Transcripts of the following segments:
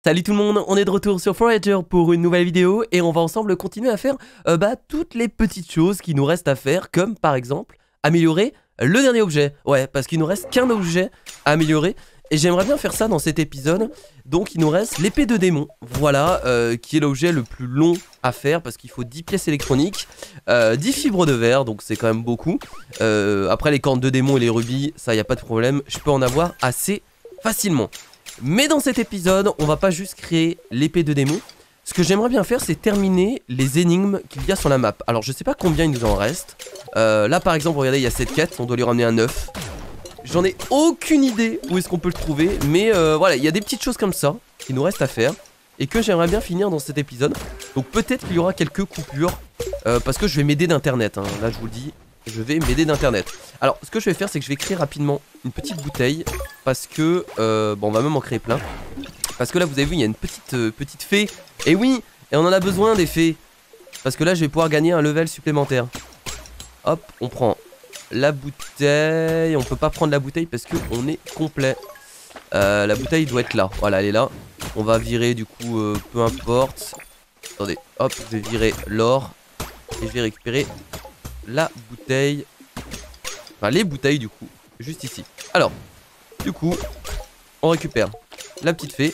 Salut tout le monde, on est de retour sur Forager pour une nouvelle vidéo et on va ensemble continuer à faire toutes les petites choses qui nous restent à faire, comme par exemple améliorer le dernier objet. Ouais, parce qu'il nous reste qu'un objet à améliorer et j'aimerais bien faire ça dans cet épisode. Donc il nous reste l'épée de démon, voilà, qui est l'objet le plus long à faire parce qu'il faut 10 pièces électroniques, 10 fibres de verre, donc c'est quand même beaucoup. Après les cornes de démon et les rubis, ça y a pas de problème, je peux en avoir assez facilement. Mais dans cet épisode, on va pas juste créer l'épée de démon. Ce que j'aimerais bien faire, c'est terminer les énigmes qu'il y a sur la map. Alors je sais pas combien il nous en reste. Là par exemple, regardez, il y a cette quête, on doit lui ramener un œuf. J'en ai aucune idée où est-ce qu'on peut le trouver. Mais voilà, il y a des petites choses comme ça qui nous restent à faire et que j'aimerais bien finir dans cet épisode. Donc peut-être qu'il y aura quelques coupures parce que je vais m'aider d'internet, hein. Là je vous le dis, je vais m'aider d'internet. Alors ce que je vais faire, c'est que je vais créer rapidement une petite bouteille. Parce que, bon, on va même en créer plein. Parce que là vous avez vu, il y a une petite fée. Et oui, et on en a besoin des fées. Parce que là je vais pouvoir gagner un level supplémentaire. Hop, on prend la bouteille. On peut pas prendre la bouteille parce qu'on est complet. La bouteille doit être là, voilà, elle est là. On va virer du coup, peu importe. Attendez, hop, je vais virer l'or. Et je vais récupérer la bouteille. Enfin les bouteilles du coup, juste ici. Alors, du coup, on récupère la petite fée.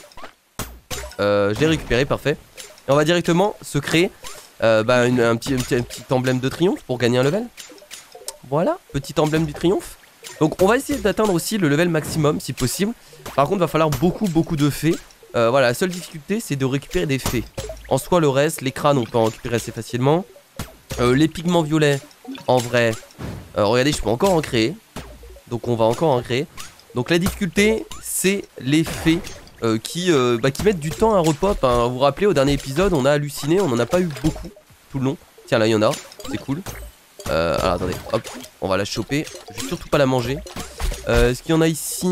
Je l'ai récupérée, parfait. Et on va directement se créer un petit emblème de triomphe pour gagner un level. Voilà, petit emblème du triomphe. Donc on va essayer d'atteindre aussi le level maximum si possible. Par contre, il va falloir beaucoup de fées. Voilà, la seule difficulté, c'est de récupérer des fées. En soi, le reste, les crânes, on peut en récupérer assez facilement. Les pigments violets, en vrai, regardez, je peux encore en créer. Donc on va encore en créer. Donc la difficulté, c'est les fées qui mettent du temps à repop, hein. Vous vous rappelez, au dernier épisode, on a halluciné, on en a pas eu beaucoup tout le long. Tiens, là, il y en a, c'est cool. Alors attendez, hop, on va la choper. Je vais surtout pas la manger. Est-ce qu'il y en a ici?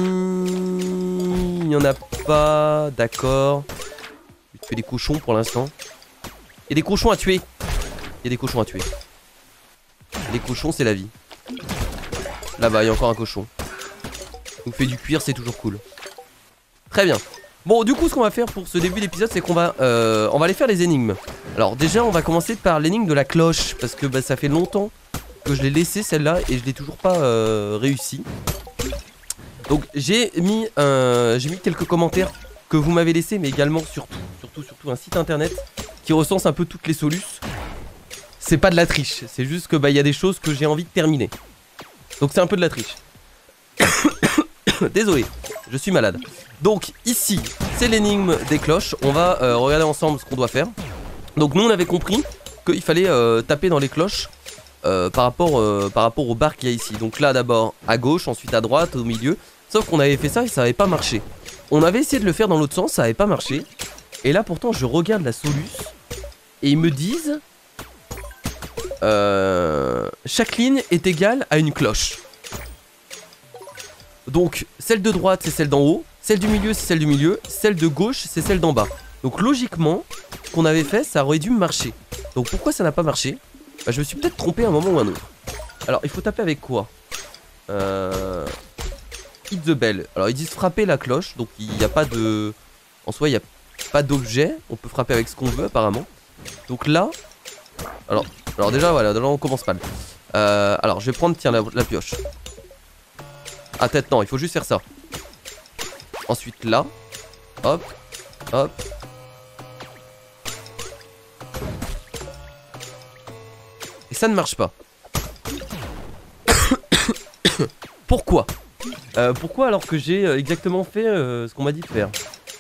Il n'y en a pas, d'accord. Je vais tuer des cochons pour l'instant. Il y a des cochons à tuer. Il y a des cochons à tuer. Les cochons, c'est la vie. Là-bas, il y a encore un cochon. On fait du cuir, c'est toujours cool. Très bien. Bon, du coup, ce qu'on va faire pour ce début d'épisode, c'est qu'on va aller faire les énigmes. Alors déjà, on va commencer par l'énigme de la cloche. Parce que ça fait longtemps que je l'ai laissée celle-là et je l'ai toujours pas réussi. Donc j'ai mis quelques commentaires que vous m'avez laissés, mais également surtout un site internet qui recense un peu toutes les solutions. C'est pas de la triche, c'est juste que y a des choses que j'ai envie de terminer. Donc c'est un peu de la triche. Désolé, je suis malade. Donc ici, c'est l'énigme des cloches. On va regarder ensemble ce qu'on doit faire. Donc nous on avait compris qu'il fallait taper dans les cloches par rapport aux barres qu'il y a ici. Donc là d'abord à gauche, ensuite à droite, au milieu. Sauf qu'on avait fait ça et ça avait pas marché. On avait essayé de le faire dans l'autre sens, ça avait pas marché. Et là pourtant je regarde la solution et ils me disent chaque ligne est égale à une cloche. Donc celle de droite c'est celle d'en haut, celle du milieu c'est celle du milieu, celle de gauche c'est celle d'en bas. Donc logiquement, ce qu'on avait fait ça aurait dû marcher. Donc pourquoi ça n'a pas marché? Je me suis peut-être trompé à un moment ou à un autre. Alors il faut taper avec quoi? Hit the bell. Alors ils disent frapper la cloche, donc il n'y a pas de... En soi il n'y a pas d'objet, on peut frapper avec ce qu'on veut apparemment. Donc là... Alors déjà voilà, là on commence mal. Alors je vais prendre, tiens, la pioche. Ah tête non, il faut juste faire ça. Ensuite là. Hop. Hop. Et ça ne marche pas. Pourquoi pourquoi alors que j'ai exactement fait ce qu'on m'a dit de faire?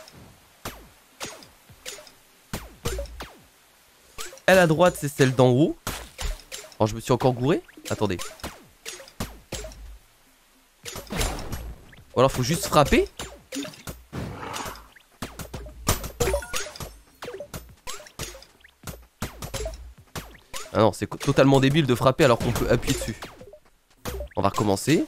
Elle à droite c'est celle d'en haut. Oh je me suis encore gouré. Attendez. Ou alors faut juste frapper. Ah non, c'est totalement débile de frapper alors qu'on peut appuyer dessus. On va recommencer.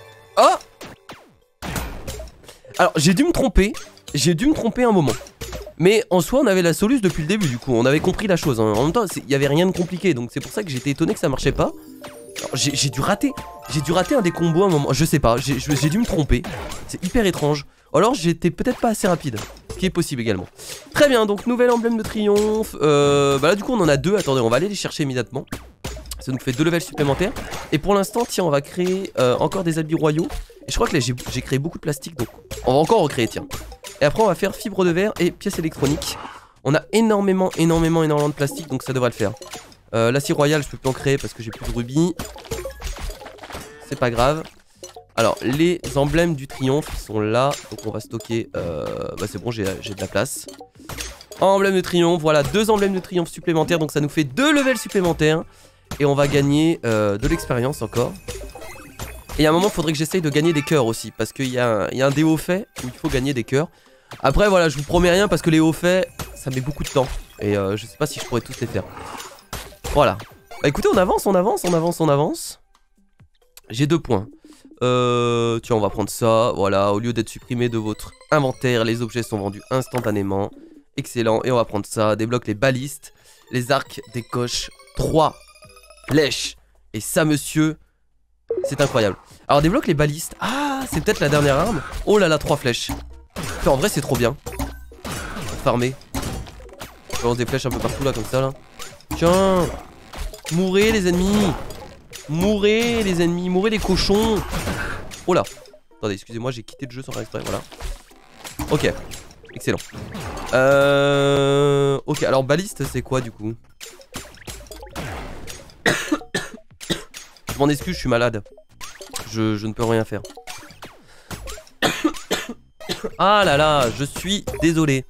Oh! Alors j'ai dû me tromper. J'ai dû me tromper un moment. Mais en soi, on avait la soluce depuis le début, du coup. On avait compris la chose. Hein. En même temps, il n'y avait rien de compliqué. Donc c'est pour ça que j'étais étonné que ça marchait pas. J'ai dû rater. J'ai dû rater un des combos à un moment. Je sais pas. J'ai dû me tromper. C'est hyper étrange. Alors j'étais peut-être pas assez rapide. Ce qui est possible également. Très bien. Donc nouvel emblème de triomphe. Bah là, du coup, on en a 2. Attendez, on va aller les chercher immédiatement. Ça nous fait 2 levels supplémentaires. Et pour l'instant, tiens, on va créer encore des habits royaux. Et je crois que là, j'ai créé beaucoup de plastique. Donc on va encore recréer, tiens. Et après on va faire fibre de verre et pièces électroniques. On a énormément de plastique, donc ça devrait le faire. L'acier royal je peux plus en créer parce que j'ai plus de rubis. C'est pas grave. Alors les emblèmes du triomphe ils sont là. Donc on va stocker, bah c'est bon, j'ai de la place. Emblème de triomphe, voilà 2 emblèmes de triomphe supplémentaires. Donc ça nous fait 2 levels supplémentaires. Et on va gagner de l'expérience encore. Et à un moment il faudrait que j'essaye de gagner des cœurs aussi. Parce qu'il y a un des hauts faits où il faut gagner des cœurs. Après voilà, je vous promets rien parce que les hauts faits ça met beaucoup de temps. Et je sais pas si je pourrais tous les faire. Voilà. Bah écoutez, on avance. J'ai 2 points. Tiens, on va prendre ça. Voilà, au lieu d'être supprimé de votre inventaire, les objets sont vendus instantanément. Excellent. Et on va prendre ça. Débloque les balistes. Les arcs décochent 3 flèches. Et ça, monsieur, c'est incroyable. Alors, débloque les balistes. Ah, c'est peut-être la dernière arme. Oh là là, 3 flèches. En vrai c'est trop bien. Farmer. Je lance des flèches un peu partout là comme ça là. Tiens. Mourrez les ennemis. Mourrez les ennemis. Mourrez les cochons. Oh là. Attendez excusez-moi j'ai quitté le jeu sans faire exprès. Voilà. Ok. Excellent. Ok alors baliste c'est quoi du coup? Je m'en excuse je suis malade. Je ne peux rien faire. Ah là là, je suis désolé.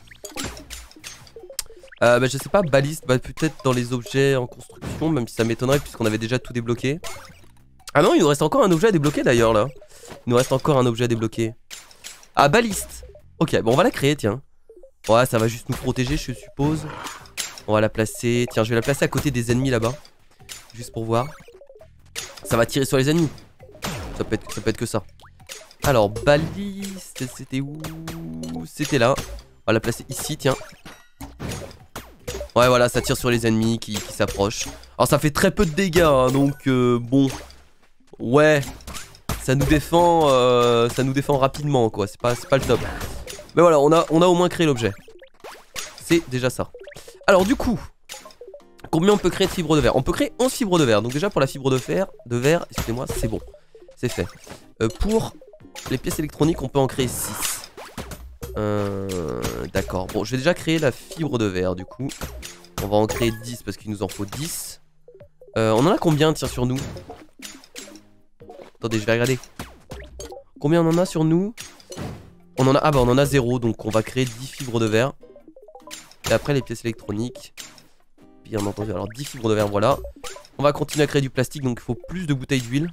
Bah je sais pas, baliste, bah peut-être dans les objets en construction, même si ça m'étonnerait puisqu'on avait déjà tout débloqué. Ah non, il nous reste encore un objet à débloquer d'ailleurs là. Il nous reste encore un objet à débloquer. Ah, baliste. Ok, bon on va la créer, tiens. Ouais, ça va juste nous protéger, je suppose. On va la placer, tiens, je vais la placer à côté des ennemis là-bas. Juste pour voir. Ça va tirer sur les ennemis. Ça peut être que ça. Alors, baliste, c'était où? C'était là. On va la placer ici, tiens. Ouais, voilà, ça tire sur les ennemis qui s'approchent. Alors, ça fait très peu de dégâts, hein, donc bon. Ouais, ça nous défend rapidement, quoi. C'est pas le top. Mais voilà, on a au moins créé l'objet. C'est déjà ça. Alors, du coup, combien on peut créer de fibres de verre? On peut créer 11 fibres de verre. Donc, déjà, pour la fibre de verre, excusez-moi, c'est bon. C'est fait. Pour les pièces électroniques, on peut en créer 6. D'accord. Bon, je vais déjà créer la fibre de verre, du coup. On va en créer 10 parce qu'il nous en faut 10. On en a combien, tiens, sur nous? Attendez, je vais regarder. Combien on en a sur nous? On en a... Ah bah, on en a 0. Donc, on va créer 10 fibres de verre. Et après, les pièces électroniques. Bien entendu. Alors, 10 fibres de verre, voilà. On va continuer à créer du plastique. Donc, il faut plus de bouteilles d'huile.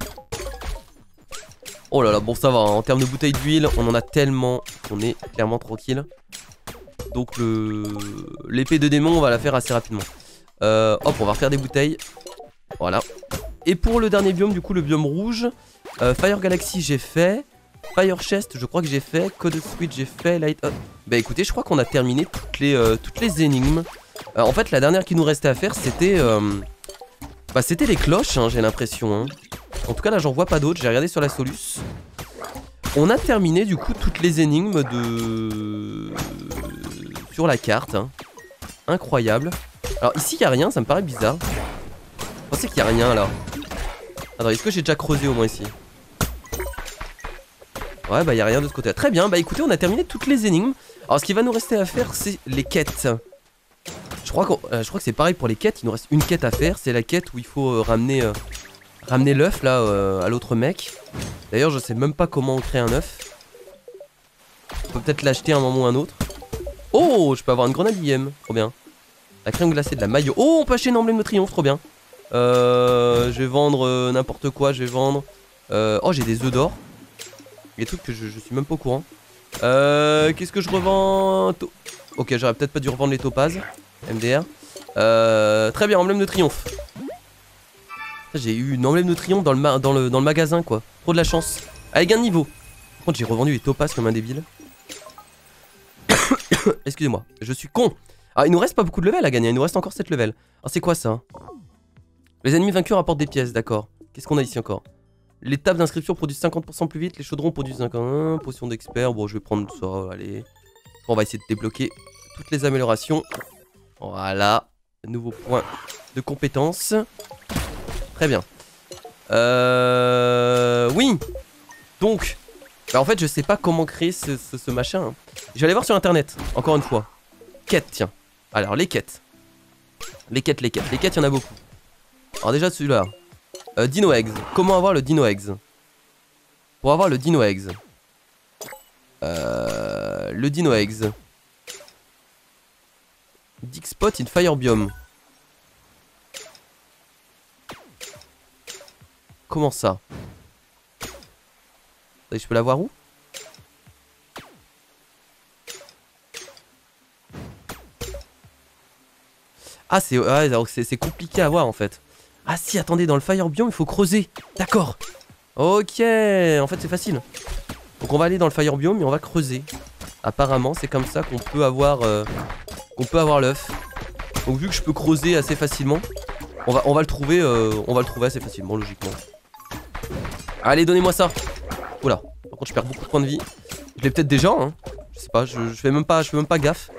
Oh là là, bon ça va, hein. En termes de bouteilles d'huile, on en a tellement qu'on est clairement tranquille. Donc l'épée de démon, on va la faire assez rapidement. Hop, on va refaire des bouteilles. Voilà. Et pour le dernier biome, du coup, le biome rouge, Fire Galaxy, j'ai fait. Fire Chest, je crois que j'ai fait. Code Switch, j'ai fait. Light Up. Bah écoutez, je crois qu'on a terminé toutes les énigmes. En fait, la dernière qui nous restait à faire, c'était... Bah c'était les cloches, hein, j'ai l'impression, hein. En tout cas là j'en vois pas d'autres, j'ai regardé sur la Solus. On a terminé du coup toutes les énigmes sur la carte, hein. Incroyable. Alors ici il y a rien, ça me paraît bizarre. Je pensais qu'il y a rien là. Attends, est-ce que j'ai déjà creusé au moins ici? Ouais bah il y a rien de ce côté là. Très bien, bah écoutez on a terminé toutes les énigmes. Alors ce qui va nous rester à faire c'est les quêtes. Je crois que c'est pareil pour les quêtes, il nous reste une quête à faire. C'est la quête où il faut ramener l'œuf là à l'autre mec. D'ailleurs je sais même pas comment on crée un œuf. On peut peut-être l'acheter à un moment ou un autre. Oh, je peux avoir une grenade IM, trop bien. La crème glacée de la maillot. Oh, on peut acheter une emblème de triomphe, trop bien. Je vais vendre n'importe quoi, je vais vendre... Oh, j'ai des œufs d'or. Des trucs que je suis même pas au courant. Qu'est-ce que je revends? Ok, j'aurais peut-être pas dû revendre les topazes. MDR. Très bien, emblème de triomphe. J'ai eu une emblème de triomphe dans le magasin, quoi. Trop de la chance. Avec un niveau. Par contre, j'ai revendu les topazes comme un débile. Excusez-moi, je suis con. Ah, il nous reste pas beaucoup de levels à gagner, il nous reste encore 7 levels. Alors c'est quoi ça? Les ennemis vaincus rapportent des pièces, d'accord. Qu'est-ce qu'on a ici encore? Les tables d'inscription produisent 50% plus vite, les chaudrons produisent 51, potion d'expert, bon je vais prendre ça, allez. On va essayer de débloquer toutes les améliorations. Voilà, nouveau point de compétence. Très bien. Oui. Donc, bah en fait je sais pas comment créer ce machin. Je vais aller voir sur internet, encore une fois. Quêtes, tiens. Alors les quêtes. Les quêtes, il y en a beaucoup. Alors déjà celui-là. Dino Eggs. Comment avoir le Dino Eggs? Pour avoir le Dino Eggs. Le Dino Eggs. Dig spot in fire biome. Comment ça? Je peux l'avoir où? Ah c'est compliqué à voir en fait. Ah si, attendez, dans le fire biome il faut creuser. D'accord. Ok, en fait c'est facile. Donc on va aller dans le fire biome et on va creuser. Apparemment c'est comme ça qu'on peut avoir l'œuf. Donc vu que je peux creuser assez facilement, on va le trouver assez facilement logiquement. Allez, donnez-moi ça. Oula, par contre je perds beaucoup de points de vie. Je l'ai peut-être déjà hein. Je sais pas, je fais même pas gaffe.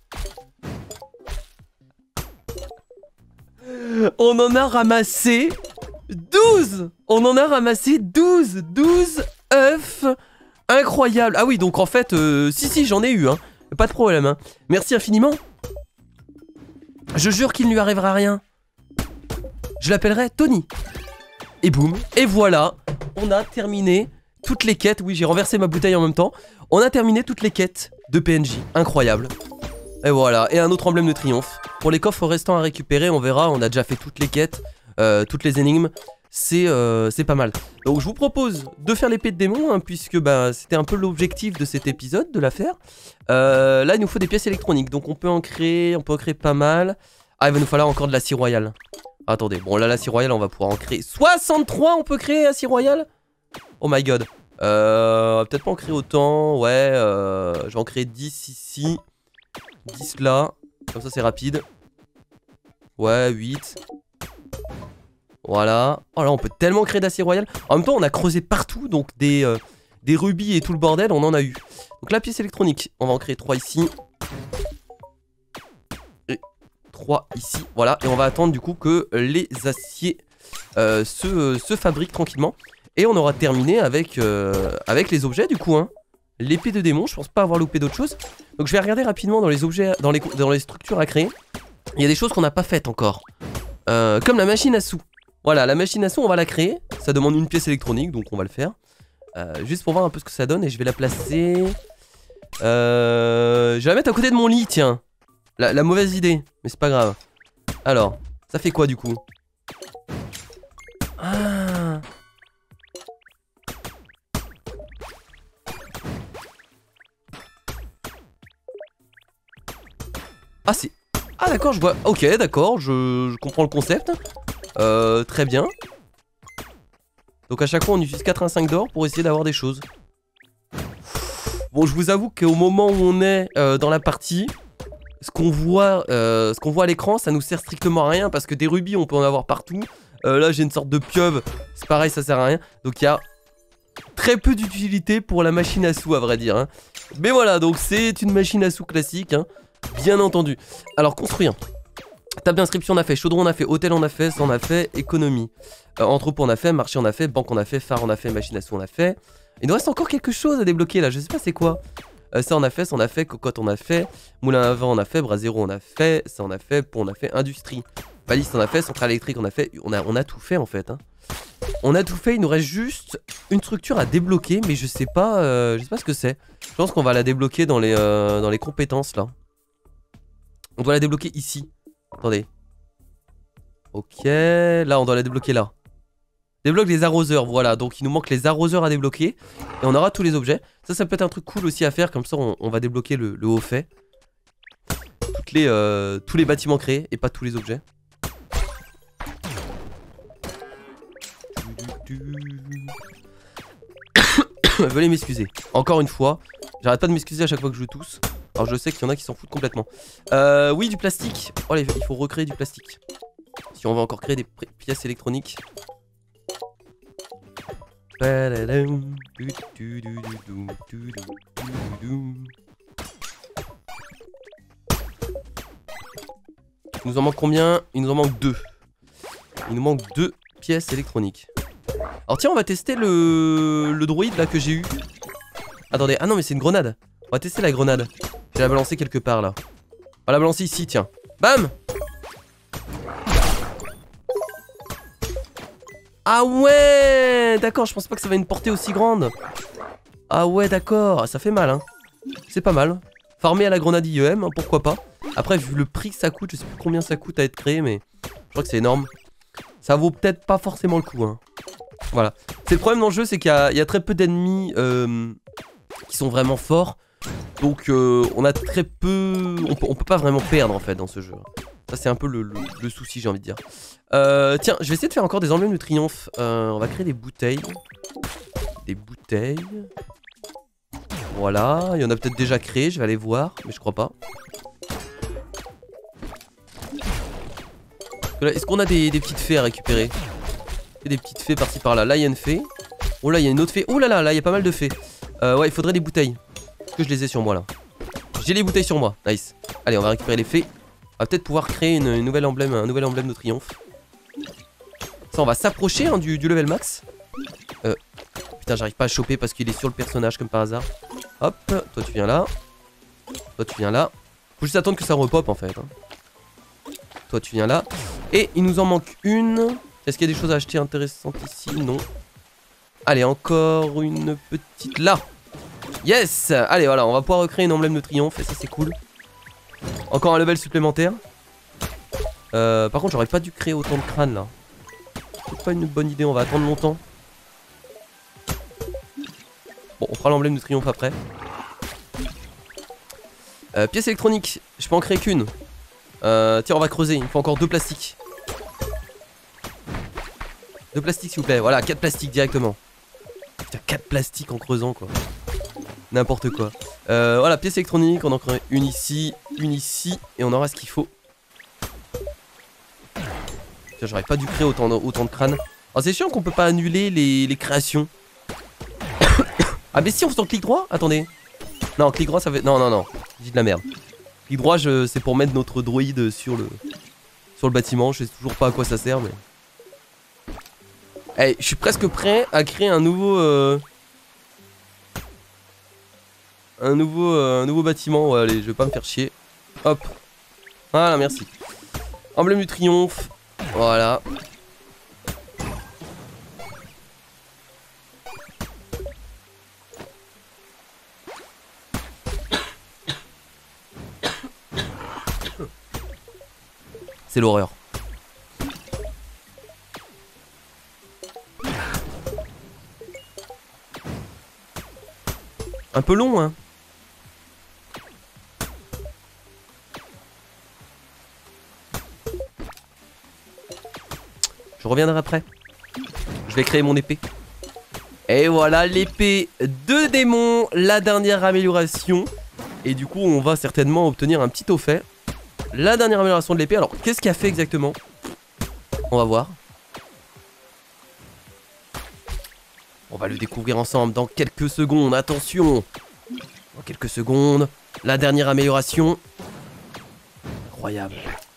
On en a ramassé 12. On en a ramassé 12 œufs. Incroyable. Ah oui, donc en fait, si, j'en ai eu, hein. Pas de problème, hein. Merci infiniment. Je jure qu'il ne lui arrivera rien. Je l'appellerai Tony. Et boum, et voilà. On a terminé toutes les quêtes. Oui, j'ai renversé ma bouteille en même temps. On a terminé toutes les quêtes de PNJ. Incroyable. Et voilà, et un autre emblème de triomphe. Pour les coffres restants à récupérer, on verra, on a déjà fait toutes les quêtes, toutes les énigmes. C'est pas mal. Donc je vous propose de faire l'épée de démon, hein, puisque bah, c'était un peu l'objectif de cet épisode, de la faire. Là, il nous faut des pièces électroniques, donc on peut en créer pas mal. Ah, il va nous falloir encore de la scie royale. Attendez, bon là, la scie royale, on va pouvoir en créer 63, on peut créer la scie royale. Oh my god. Peut-être pas en créer autant, ouais, je vais en créer 10 ici. 10 là, comme ça c'est rapide. Ouais, 8. Voilà. Oh là, on peut tellement créer d'acier royal. En même temps, on a creusé partout, donc des rubis et tout le bordel, on en a eu. Donc la pièce électronique, on va en créer 3 ici. Et 3 ici, voilà. Et on va attendre du coup que les aciers se fabriquent tranquillement. Et on aura terminé avec les objets du coup, hein. L'épée de démon, je pense pas avoir loupé d'autres choses. Donc je vais regarder rapidement dans les objets, dans les structures à créer. Il y a des choses qu'on n'a pas faites encore. Comme la machine à sous. Voilà, la machine à sous, on va la créer. Ça demande une pièce électronique, donc on va le faire. Juste pour voir un peu ce que ça donne. Et je vais la placer... je vais la mettre à côté de mon lit, tiens. La mauvaise idée, mais c'est pas grave. Alors, ça fait quoi du coup? Ah... Ah c'est... Ah d'accord, je vois... Ok, d'accord, je comprends le concept. Très bien. Donc à chaque fois on utilise 4 1 5 d'or pour essayer d'avoir des choses. Bon, je vous avoue qu'au moment où on est dans la partie, ce qu'on voit à l'écran, ça nous sert strictement à rien. Parce que des rubis on peut en avoir partout. Là j'ai une sorte de pieuvre, c'est pareil, ça sert à rien. Donc il y a très peu d'utilité pour la machine à sous à vrai dire, hein. Mais voilà, donc c'est une machine à sous classique, hein. Bien entendu. Alors construire. Table d'inscription on a fait, chaudron on a fait, hôtel on a fait, ça on a fait, économie. Entrepôt on a fait, marché on a fait, banque on a fait, phare on a fait, machine à sous on a fait. Il nous reste encore quelque chose à débloquer là, je sais pas c'est quoi. Ça on a fait, cocotte on a fait, moulin à vent on a fait, brasero on a fait, ça on a fait, pont on a fait, industrie. Baliste on a fait, centrale électrique on a fait, on a tout fait en fait, hein. On a tout fait, il nous reste juste une structure à débloquer, mais je sais pas ce que c'est. Je pense qu'on va la débloquer dans les compétences là. On doit la débloquer ici. Attendez. Ok, là on doit la débloquer là. Débloque les arroseurs, voilà. Donc il nous manque les arroseurs à débloquer. Et on aura tous les objets. Ça peut être un truc cool aussi à faire. Comme ça on va débloquer le haut fait. Tous les bâtiments créés et pas tous les objets. Veuillez m'excuser. Encore une fois. J'arrête pas de m'excuser à chaque fois que je tousse. Alors je sais qu'il y en a qui s'en foutent complètement. Oui, du plastique. Oh, il faut recréer du plastique. Si on veut encore créer des pièces électroniques. Il nous en manque combien? Il nous en manque 2. Il nous manque 2 pièces électroniques. Alors tiens, on va tester le droïde là que j'ai eu. Attendez, ah non mais c'est une grenade. On va tester la grenade. Je vais la balancer quelque part là. On va la balancer ici, tiens. Bam! Ah ouais! D'accord, je pense pas que ça va une portée aussi grande. Ah ouais, d'accord, ça fait mal hein. C'est pas mal. Farmer à la grenade IEM, hein, pourquoi pas. Après, vu le prix que ça coûte, je sais plus combien ça coûte à être créé, mais je crois que c'est énorme. Ça vaut peut-être pas forcément le coup hein. Voilà. C'est le problème dans le jeu, c'est qu'il y a très peu d'ennemis qui sont vraiment forts. Donc on a très peu... On peut pas vraiment perdre en fait dans ce jeu. Ça c'est un peu le souci, j'ai envie de dire. Tiens, je vais essayer de faire encore des emblèmes de triomphe. On va créer des bouteilles. Des bouteilles. Voilà, il y en a peut-être déjà créé, je vais aller voir, mais je crois pas. Est-ce qu'on a des petites fées à récupérer? Des petites fées par-ci par-là. Là, il y a une fée. Oh là, il y a une autre fée. Oh là là, là, il y a pas mal de fées. Ouais, il faudrait des bouteilles. Est-ce que je les ai sur moi là? J'ai les bouteilles sur moi. Nice. Allez, on va récupérer les fées. On va peut-être pouvoir créer un nouvel emblème de triomphe. Ça, on va s'approcher hein, du level max. Putain, j'arrive pas à choper parce qu'il est sur le personnage comme par hasard. Hop, toi tu viens là. Toi tu viens là. Faut juste attendre que ça repop en fait. Hein. Toi tu viens là. Et il nous en manque une. Est-ce qu'il y a des choses à acheter intéressantes ici? Non. Allez, encore une petite là. Yes. Allez, voilà, on va pouvoir recréer une emblème de triomphe. Et ça, c'est cool. Encore un level supplémentaire. Par contre, j'aurais pas dû créer autant de crânes là. C'est pas une bonne idée, on va attendre longtemps. Bon, on fera l'emblème de triomphe après. Pièce électronique, je peux en créer qu'une. Tiens, on va creuser, il me faut encore 2 plastiques. 2 plastiques s'il vous plaît, voilà, 4 plastiques directement. Putain, 4 plastiques en creusant quoi. N'importe quoi. Voilà, pièce électronique, on en crée une ici, et on aura ce qu'il faut. Tiens, j'aurais pas dû créer autant de crânes. Alors c'est chiant qu'on peut pas annuler les créations. Ah mais si on fait en clic droit? Attendez. Non, clic droit ça fait... Non, non, non, je dis de la merde. Clic droit, c'est pour mettre notre droïde sur le bâtiment. Je sais toujours pas à quoi ça sert, mais... Hey, je suis presque prêt à créer un nouveau bâtiment. Ouais, allez, je vais pas me faire chier. Hop. Voilà, merci. Emblème du triomphe. Voilà. C'est l'horreur. Un peu long, hein. Je reviendrai après. Je vais créer mon épée. Et voilà l'épée de démon, la dernière amélioration. Et du coup, on va certainement obtenir un petit au fait. La dernière amélioration de l'épée. Alors, qu'est-ce qu'il a fait exactement? On va voir. On va le découvrir ensemble dans quelques secondes. Attention. Dans quelques secondes. La dernière amélioration. Incroyable.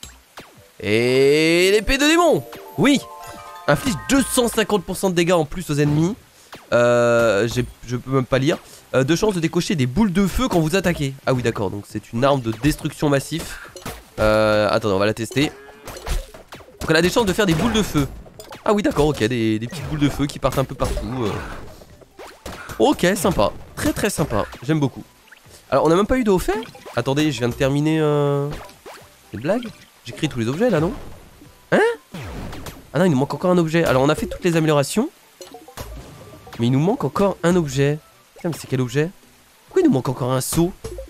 Et l'épée de démon. Oui. Inflige 250% de dégâts en plus aux ennemis. Je peux même pas lire. 2 chances de décocher des boules de feu quand vous attaquez. Ah oui d'accord, donc c'est une arme de destruction massif. Attendez, on va la tester. Donc elle a des chances de faire des boules de feu. Ah oui d'accord, ok, des petites boules de feu qui partent un peu partout. Ok, sympa. Très très sympa, j'aime beaucoup. Alors on a même pas eu de haut fait. Attendez, je viens de terminer... C'est une blague? J'ai créé tous les objets là, non? Hein? Ah non, il nous manque encore un objet. Alors on a fait toutes les améliorations. Mais il nous manque encore un objet. Putain, mais c'est quel objet? Pourquoi il nous manque encore un seau?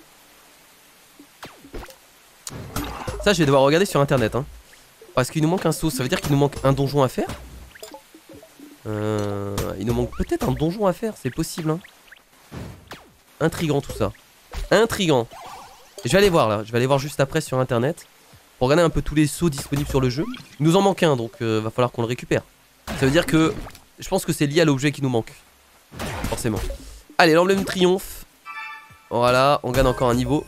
Ça, je vais devoir regarder sur internet, hein. Parce qu'il nous manque un seau. Ça veut dire qu'il nous manque un donjon à faire? Il nous manque peut-être un donjon à faire. C'est possible, hein. Intriguant tout ça. Intriguant. Je vais aller voir là, je vais aller voir juste après sur internet. Pour regarder un peu tous les sauts disponibles sur le jeu. Il nous en manque un, donc va falloir qu'on le récupère. Ça veut dire que je pense que c'est lié à l'objet qui nous manque. Forcément. Allez, l'emblème de triomphe. Voilà, on gagne encore un niveau.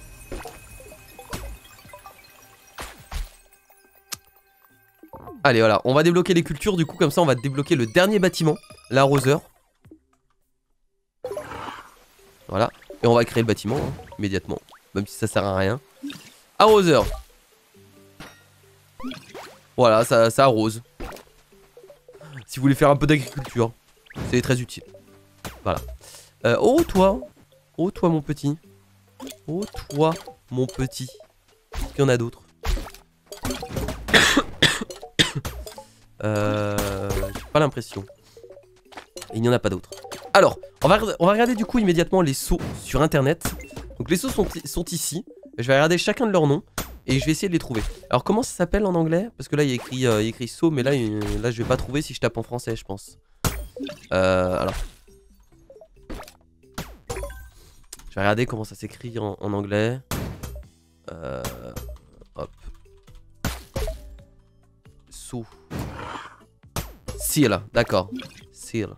Allez, voilà, on va débloquer les cultures. Du coup, comme ça, on va débloquer le dernier bâtiment, l'arroseur. Voilà, et on va créer le bâtiment hein, immédiatement. Même si ça sert à rien. Arroseur. Voilà, ça arrose. Si vous voulez faire un peu d'agriculture, c'est très utile. Voilà. Oh toi mon petit. Oh toi mon petit. Est-ce qu'il y en a d'autres? J'ai pas l'impression. Il n'y en a pas d'autres. Alors, on va regarder du coup immédiatement les sauts sur internet. Donc les sauts sont ici. Je vais regarder chacun de leurs noms. Et je vais essayer de les trouver. Alors comment ça s'appelle en anglais? Parce que là il y a écrit saut, mais là je vais pas trouver si je tape en français, je pense. Alors. Je vais regarder comment ça s'écrit en anglais. Hop. Saut. Seal, d'accord. Seal.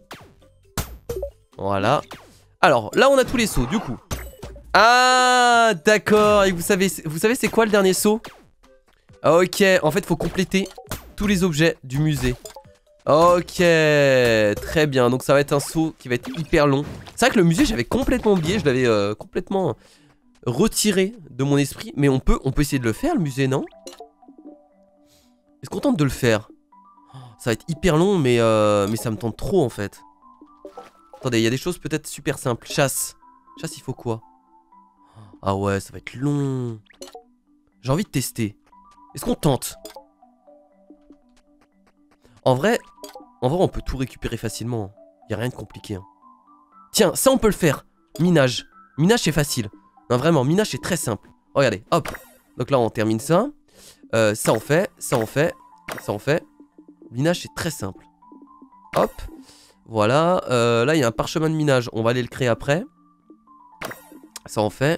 Voilà. Alors là on a tous les sauts du coup. Ah d'accord, et vous savez c'est quoi le dernier saut? Ok, en fait faut compléter tous les objets du musée. Ok, très bien, donc ça va être un saut qui va être hyper long. C'est vrai que le musée j'avais complètement oublié, je l'avais complètement retiré de mon esprit. Mais on peut essayer de le faire le musée, non? Est-ce qu'on tente de le faire? Ça va être hyper long mais ça me tente trop en fait. Attendez, il y a des choses peut-être super simples. Chasse, il faut quoi? Ah ouais, ça va être long. J'ai envie de tester. Est-ce qu'on tente? En vrai, on peut tout récupérer facilement. Il n'y a rien de compliqué. Hein. Tiens, ça on peut le faire. Minage. Minage c'est facile. Non vraiment, minage c'est très simple. Regardez, hop. Donc là on termine ça. Ça on fait, ça on fait, ça on fait. Minage c'est très simple. Hop. Voilà. Là il y a un parchemin de minage. On va aller le créer après. Ça en fait.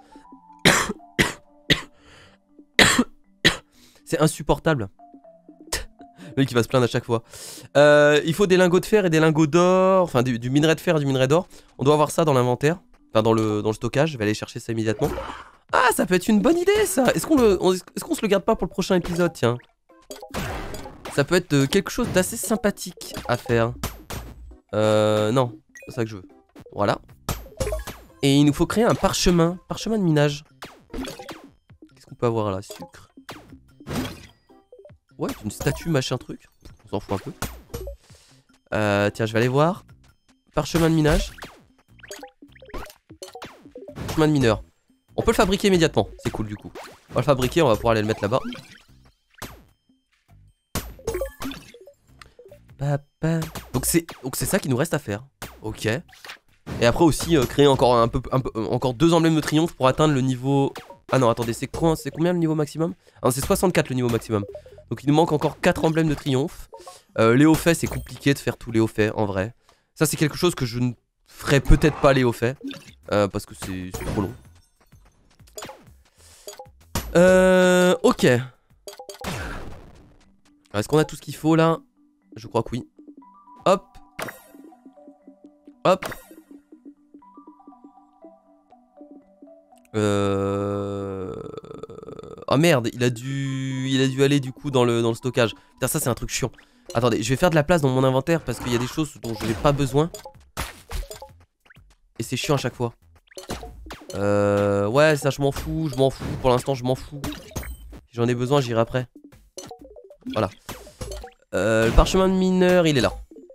C'est insupportable. Le mec qui va se plaindre à chaque fois. Il faut des lingots de fer et des lingots d'or. Enfin du minerai de fer et du minerai d'or. On doit avoir ça dans l'inventaire. Enfin dans le stockage. Je vais aller chercher ça immédiatement. Ah ça peut être une bonne idée ça. Est-ce qu'on se le garde pas pour le prochain épisode? Tiens. Ça peut être quelque chose d'assez sympathique à faire. Non. C'est ça que je veux. Voilà. Et il nous faut créer un parchemin. Parchemin de minage. Qu'est-ce qu'on peut avoir là? Sucre. Ouais, une statue machin truc. On s'en fout un peu. Tiens, je vais aller voir. Parchemin de minage. Parchemin de mineur. On peut le fabriquer immédiatement. C'est cool du coup. On va le fabriquer, on va pouvoir aller le mettre là-bas. Donc c'est ça qu'il nous reste à faire. Ok. Et après aussi créer encore encore 2 emblèmes de triomphe pour atteindre le niveau. Ah non, attendez, c'est combien le niveau maximum? Ah, c'est 64 le niveau maximum. Donc il nous manque encore 4 emblèmes de triomphe. Les hauts faits, c'est compliqué de faire tous les hauts faits en vrai. Ça c'est quelque chose que je ne ferai peut-être pas les hauts faits. Parce que c'est trop long. Ok. Est-ce qu'on a tout ce qu'il faut là? Je crois que oui. Hop. Hop. Oh merde, il a dû aller du coup dans le stockage. Putain, ça c'est un truc chiant. Attendez, je vais faire de la place dans mon inventaire parce qu'il y a des choses dont je n'ai pas besoin. Et c'est chiant à chaque fois. Ouais, ça je m'en fous, Pour l'instant, je m'en fous. Si j'en ai besoin, j'irai après. Voilà. Le parchemin de mineur, il est là.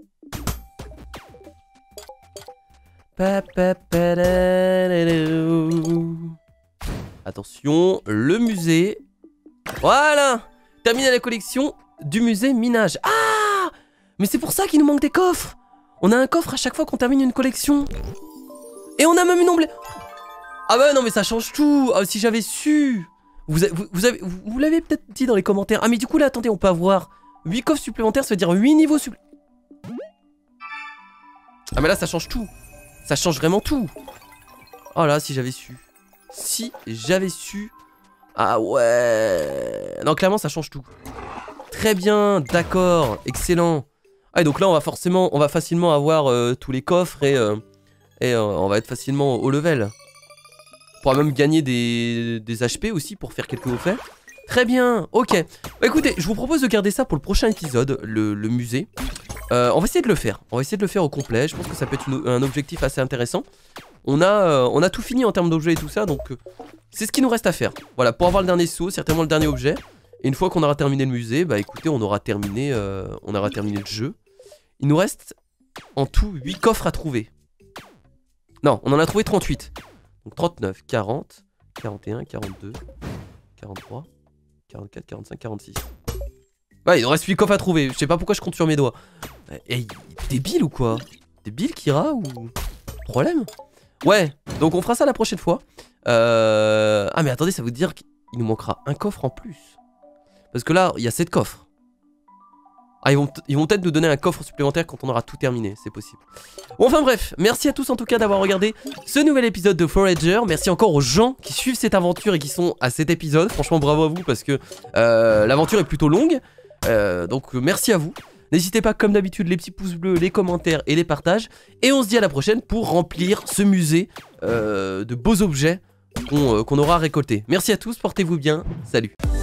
Attention, le musée. Voilà. Terminer la collection du musée minage. Ah! Mais c'est pour ça qu'il nous manque des coffres. On a un coffre à chaque fois qu'on termine une collection. Et on a même une emblème. Ah bah non mais ça change tout. Ah, si j'avais su. Vous l'avez peut-être dit dans les commentaires. Ah mais du coup là attendez, on peut avoir 8 coffres supplémentaires, ça veut dire 8 niveaux supplémentaires. Ah mais là ça change tout. Ça change vraiment tout. Oh là si j'avais su. Si j'avais su... Ah ouais... Non, clairement, ça change tout. Très bien, d'accord, excellent. Ah, et donc là, on va facilement avoir tous les coffres et on va être facilement au level. On pourra même gagner des HP aussi pour faire quelques hauts faits. Très bien, ok. Bah, écoutez, je vous propose de garder ça pour le prochain épisode, le musée. On va essayer de le faire. On va essayer de le faire au complet. Je pense que ça peut être un objectif assez intéressant. On a tout fini en termes d'objets et tout ça, donc c'est ce qui nous reste à faire. Voilà, pour avoir le dernier saut, certainement le dernier objet. Et une fois qu'on aura terminé le musée, bah écoutez, on aura terminé le jeu. Il nous reste en tout 8 coffres à trouver. Non, on en a trouvé 38. Donc 39, 40, 41, 42, 43, 44, 45, 46. Ouais, il nous reste 8 coffres à trouver. Je sais pas pourquoi je compte sur mes doigts. Hey, débile ou quoi? Débile, Kira, ou... Problème? Ouais, donc on fera ça la prochaine fois. Ah mais attendez, ça veut dire qu'il nous manquera un coffre en plus. Parce que là, il y a 7 coffres. Ah, ils vont peut-être nous donner un coffre supplémentaire quand on aura tout terminé, c'est possible. Bon, enfin bref, merci à tous en tout cas d'avoir regardé ce nouvel épisode de Forager. Merci encore aux gens qui suivent cette aventure et qui sont à cet épisode. Franchement, bravo à vous parce que l'aventure est plutôt longue. Donc merci à vous. N'hésitez pas, comme d'habitude, les petits pouces bleus, les commentaires et les partages. Et on se dit à la prochaine pour remplir ce musée de beaux objets qu'on aura récoltés. Merci à tous, portez-vous bien, salut.